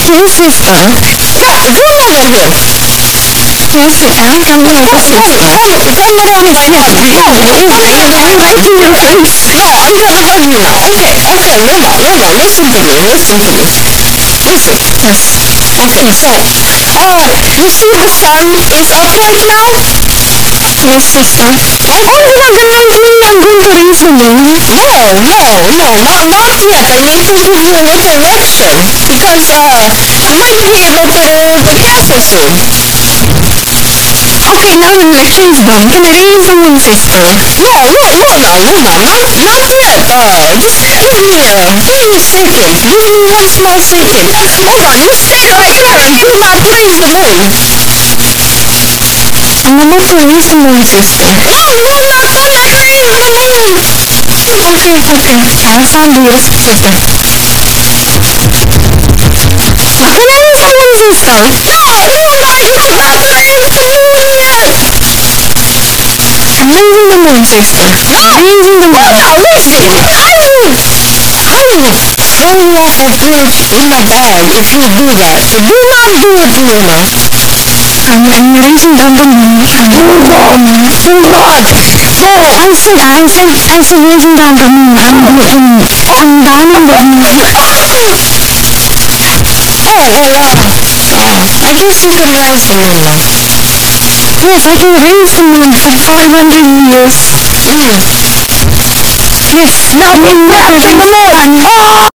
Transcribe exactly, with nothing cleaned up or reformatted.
twin sister. Yeah, grandmother here. Please sit down. I'm going to sit Grandmother, down. grandmother on my head. Yeah, yeah, yeah, I'm yeah. right to your face. No, I'm gonna hug you now. Okay, okay, Luna, Luna, listen to me, listen to me. Listen. Yes. Okay, so, uh, you see the sun is up right now? Yes, sister. I'm going to recognize me. I'm going to read the moon. No, no, no, not, not yet. I need to give you a direction. Because, uh, you might be able to, to catch us soon. Okay, now the merchant's born. Can I raise the moon, sister? No, no, Luna, Luna, not, not yet. Uh, just give me a, give me a second. Give me one small second. Hold on, you stay right here and do not raise the moon. I'm about to raise the moon, sister. No, Luna, do not raise the moon. Okay, okay. I'll, I'll do it, sister. Can I raise the moon, sister? No, Luna, you cannot raise the moon yet. I'm raising the moon, sister. No, I'm raising the moon. Luna, listen. I will, I will throw you off a bridge in a bag if you do that. So do not do it, Luna. I'm, I'm raising down the moon. I'm, Do not. Do not. Go. I said, I said, I said raising down the moon. I'm, I'm, I'm down on the moon. Oh, well, uh, uh, I guess you can rise the moon now. Yes, I can raise the moon for five hundred years. Mm. Yes, now I'm in the moon.